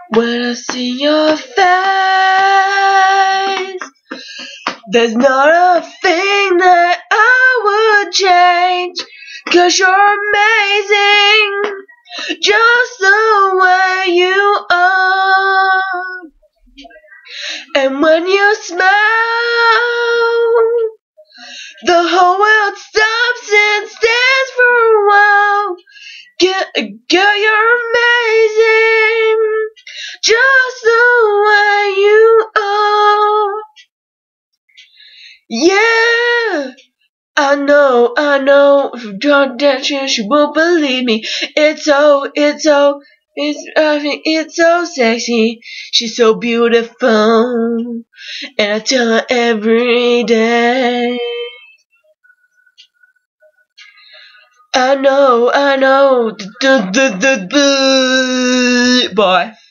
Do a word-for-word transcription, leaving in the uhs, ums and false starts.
When I see your face, there's not a thing that I would change, 'cause you're amazing, just the way you are. And when you smile, the whole world stops and stands for a while. Girl, you're amazing, just the way you are. Yeah, I know, I know, if you don't dance, she won't believe me. It's so, it's so, it's, I think it's so sexy. She's so beautiful, and I tell her every day. I know, I know, bye.